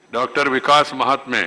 Doctor विकास महात्मे।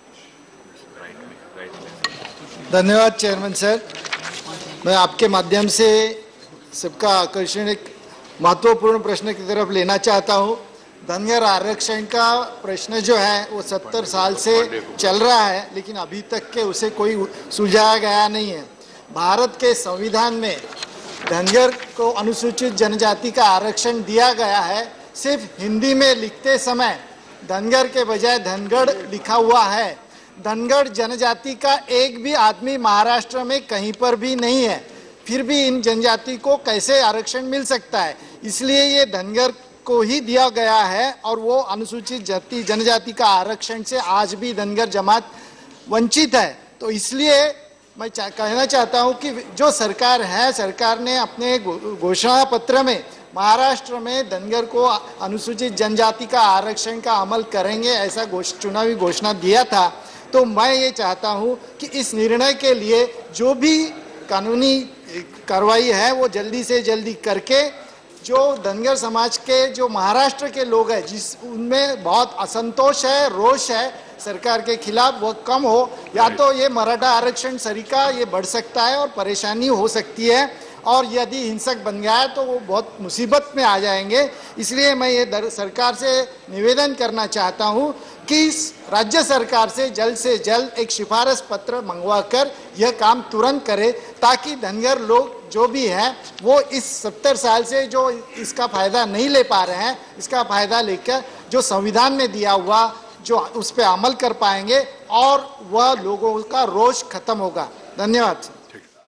धन्यवाद chairman sir. मैं आपके माध्यम से सबका आकर्षण एक महत्वपूर्ण प्रश्न की तरफ लेना चाहता हूं। धनगर आरक्षण का प्रश्न जो है वो 70 साल से चल रहा है, लेकिन अभी तक के उसे कोई सुलझाया गया नहीं है। भारत के संविधान में धनगर को अनुसूचित जनजाति का आरक्षण दिया गया है। सिर्फ हिंदी में लिखते समय धनगर के बजाय धनगढ़ लिखा हुआ है। धनगढ़ जनजाति का एक भी आदमी महाराष्ट्र में कहीं पर भी नहीं है, फिर भी इन जनजाति को कैसे आरक्षण मिल सकता है? इसलिए ये धनगर को ही दिया गया है और वो अनुसूचित जाति जनजाति का आरक्षण से आज भी धनगर जमात वंचित है। तो इसलिए मैं कहना चाहता हूं कि जो सरकार है, सरकार ने अपने घोषणा पत्र में महाराष्ट्र में धनगर को अनुसूचित जनजाति का आरक्षण का अमल करेंगे ऐसा चुनावी घोषणा दिया था। तो मैं ये चाहता हूं कि इस निर्णय के लिए जो भी कानूनी कार्रवाई है वो जल्दी से जल्दी करके जो धनगर समाज के जो महाराष्ट्र के लोग हैं जिस उनमें बहुत असंतोष है, रोष है सरकार के खिलाफ, वो कम हो। या तो ये मराठा आरक्षण सरीका ये बढ़ सकता है और परेशानी हो सकती है, और यदि हिंसक बन गया है तो वो बहुत मुसीबत में आ जाएंगे। इसलिए मैं ये सरकार से निवेदन करना चाहता हूं कि राज्य सरकार से जल्द एक सिफारिश पत्र मंगवाकर यह काम तुरंत करे, ताकि धनगर लोग जो भी हैं वो इस 70 साल से जो इसका फायदा नहीं ले पा रहे हैं, इसका फायदा लेकर जो संविधान में दिया हुआ जो उस पर अमल कर पाएंगे और वह लोगों का रोष खत्म होगा। धन्यवाद।